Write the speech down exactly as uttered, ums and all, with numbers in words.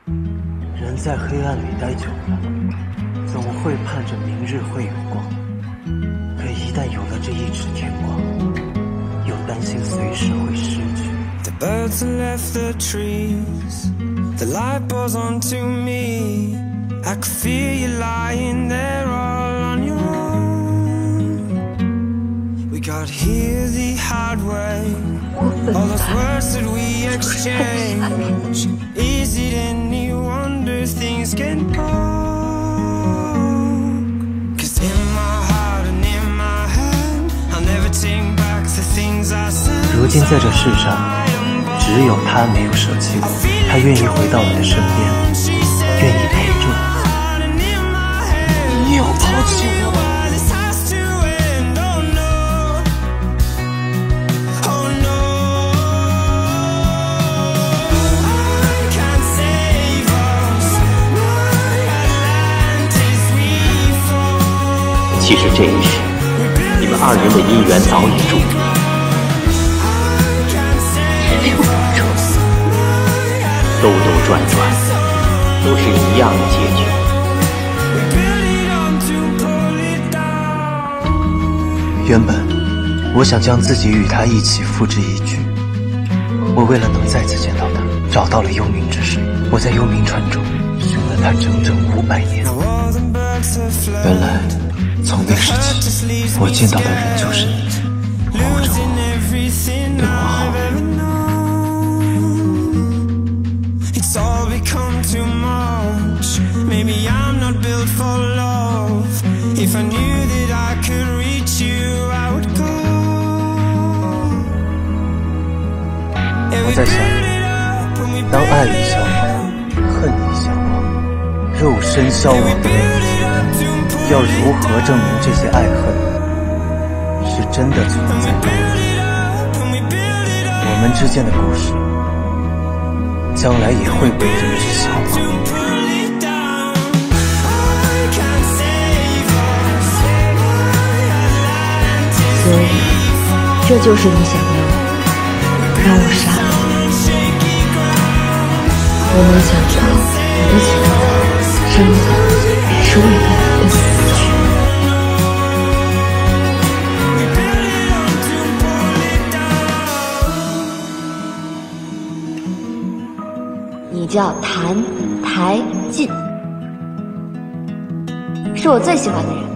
人在黑暗里待久了，总会盼着明日会有光。可一旦有了这一纸天光，又担心随时会失去。The birds have left the trees, the light pours onto me. I could feel you lying there all on your own. We got here the hard way. All those words that we exchange. Is it any wonder things can go? Cause in my heart and in my head, I'll never take back the things I said. 如今在这世上，只有他没有舍弃我，他愿意回到我的身边，愿意陪着我。你有抛弃我？ 其实这一世，你们二人的姻缘早已注定。 六种兜兜转转，都是一样的结局。 原本，我想将自己与他一起付之一炬。我为了能再次见到他，找到了幽冥之水。我在幽冥川中寻了他整整五百年。原来。从那时起，我见到的人就是你，护着我，对我好。It's all become too much. Maybe I'm not built for love. If I knew that I could reach you, I would go. 我在想，当爱已消亡，恨已消亡，肉身消亡的那一天。要如何证明这些爱恨是真的存在的？我们之间的故事，将来也会被人知晓吗？ 所以，这就是你想要让我杀了你？我没想到你的存在，真的是为了你的死去。你叫谭台烬，是我最喜欢的人。